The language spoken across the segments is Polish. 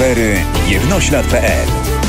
Rowery Jednoślad.pl.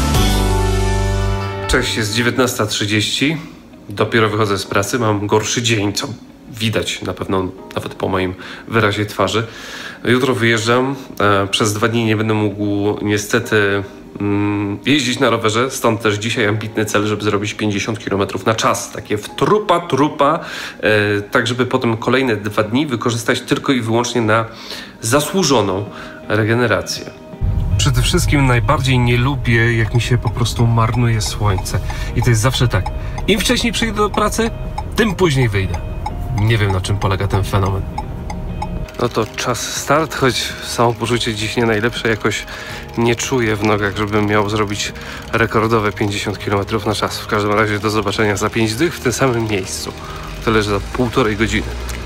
Cześć, jest 19:30. Dopiero wychodzę z pracy, mam gorszy dzień, co widać na pewno nawet po moim wyrazie twarzy. Jutro wyjeżdżam, przez 2 dni nie będę mógł niestety jeździć na rowerze, stąd też dzisiaj ambitny cel, żeby zrobić 50 km na czas. Takie w trupa, tak żeby potem kolejne 2 dni wykorzystać tylko i wyłącznie na zasłużoną regenerację. Przede wszystkim najbardziej nie lubię, jak mi się po prostu marnuje słońce. I to jest zawsze tak. Im wcześniej przyjdę do pracy, tym później wyjdę. Nie wiem, na czym polega ten fenomen. No to czas start, choć samopoczucie dziś nie najlepsze. Jakoś nie czuję w nogach, żebym miał zrobić rekordowe 50 km na czas. W każdym razie do zobaczenia za 5 dych w tym samym miejscu. To leży za 1,5 godziny.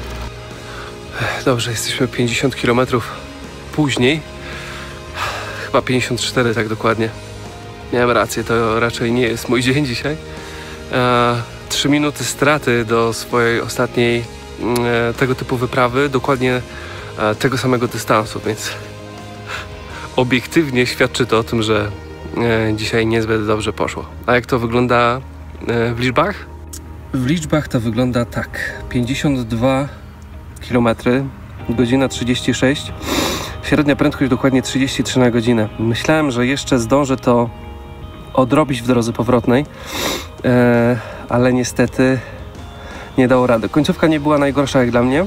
Dobrze, jesteśmy 50 km później. Chyba 54 tak dokładnie. Miałem rację, to raczej nie jest mój dzień dzisiaj. 3 minuty straty do swojej ostatniej tego typu wyprawy, dokładnie tego samego dystansu, więc obiektywnie świadczy to o tym, że dzisiaj niezbyt dobrze poszło. A jak to wygląda w liczbach? W liczbach to wygląda tak. 52 km, godzina 36, średnia prędkość dokładnie 33 na godzinę. Myślałem, że jeszcze zdążę to odrobić w drodze powrotnej, ale niestety nie dało rady. Końcówka nie była najgorsza jak dla mnie,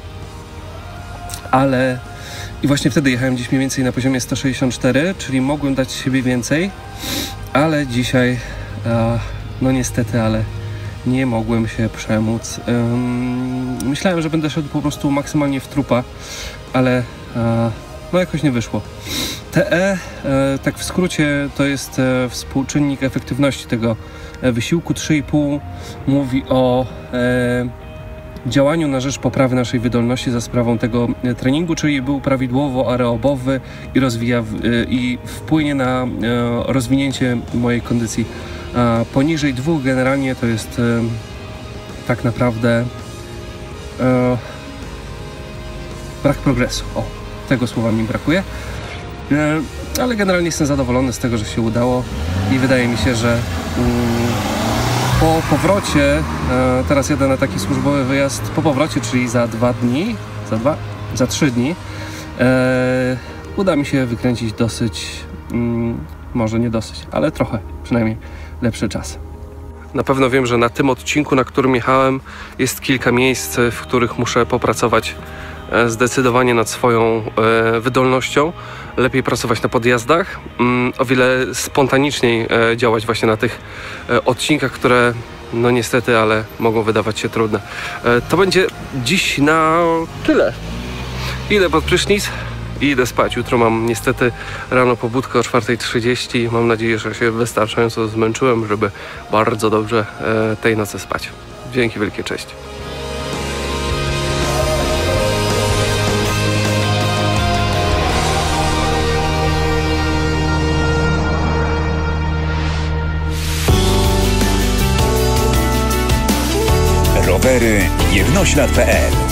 ale i właśnie wtedy jechałem gdzieś mniej więcej na poziomie 164, czyli mogłem dać siebie więcej, ale dzisiaj no niestety, ale nie mogłem się przemóc. Myślałem, że będę szedł po prostu maksymalnie w trupa, ale no jakoś nie wyszło. TE, tak w skrócie, to jest współczynnik efektywności tego wysiłku. 3,5 mówi o działaniu na rzecz poprawy naszej wydolności za sprawą tego treningu, czyli był prawidłowo aerobowy i wpłynie na rozwinięcie mojej kondycji. Poniżej 2 generalnie to jest tak naprawdę brak progresu. O, tego słowa mi brakuje. Ale generalnie jestem zadowolony z tego, że się udało i wydaje mi się, że po powrocie, teraz jadę na taki służbowy wyjazd, po powrocie, czyli za 2 dni, za 3 dni, uda mi się wykręcić dosyć, może nie dosyć, ale trochę, przynajmniej lepszy czas. Na pewno wiem, że na tym odcinku, na którym jechałem, jest kilka miejsc, w których muszę popracować zdecydowanie nad swoją wydolnością. Lepiej pracować na podjazdach, o wiele spontaniczniej działać właśnie na tych odcinkach, które no niestety, ale mogą wydawać się trudne. To będzie dziś na tyle. Idę pod prysznic i idę spać. Jutro mam niestety rano pobudkę o 4:30. Mam nadzieję, że się wystarczająco zmęczyłem, żeby bardzo dobrze tej nocy spać. Dzięki wielkie, cześć. Rowery Jednoślad.pl